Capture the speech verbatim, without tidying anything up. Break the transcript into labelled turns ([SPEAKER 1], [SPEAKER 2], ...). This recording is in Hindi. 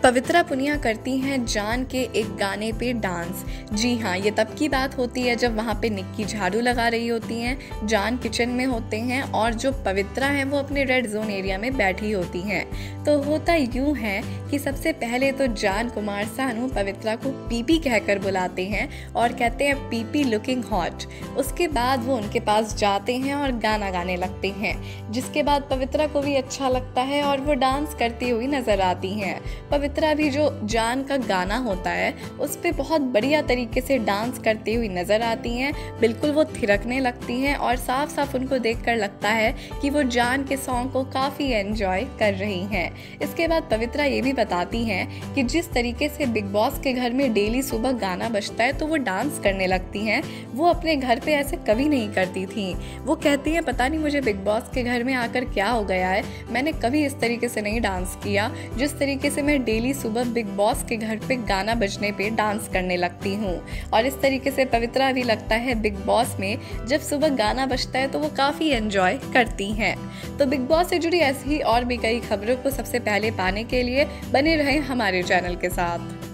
[SPEAKER 1] पवित्रा पुनिया करती हैं जान के एक गाने पे डांस। जी हाँ, ये तब की बात होती है जब वहाँ पे निक्की झाड़ू लगा रही होती हैं, जान किचन में होते हैं और जो पवित्रा हैं वो अपने रेड जोन एरिया में बैठी होती हैं। तो होता यूँ है कि सबसे पहले तो जान कुमार सानू पवित्रा को पीपी कहकर बुलाते हैं और कहते हैं पीपी लुकिंग हॉट। उसके बाद वो उनके पास जाते हैं और गाना गाने लगते हैं, जिसके बाद पवित्रा को भी अच्छा लगता है और वो डांस करती हुई नजर आती हैं। पवित्रा भी जो जान का गाना होता है उस पे बहुत बढ़िया तरीके से डांस करती हुई नजर आती हैं। बिल्कुल वो थिरकने लगती हैं और साफ साफ उनको देखकर लगता है कि वो जान के सॉन्ग को काफ़ी एंजॉय कर रही हैं। इसके बाद पवित्रा ये भी बताती हैं कि जिस तरीके से बिग बॉस के घर में डेली सुबह गाना बजता है तो वो डांस करने लगती हैं, वो अपने घर पे ऐसे कभी नहीं करती थी। वो कहती हैं पता नहीं मुझे बिग बॉस के घर में आकर क्या हो गया है, मैंने कभी इस तरीके से नहीं डांस किया जिस तरीके से मैं डेली सुबह बिग बॉस के घर पे गाना बजने पे डांस करने लगती हूँ। और इस तरीके से पवित्रा भी लगता है बिग बॉस में जब सुबह गाना बजता है तो वो काफ़ी एंजॉय करती हैं। तो बिग बॉस से जुड़ी ऐसी ही और भी कई खबरों को सबसे पहले पाने के लिए बने रहें हमारे चैनल के साथ।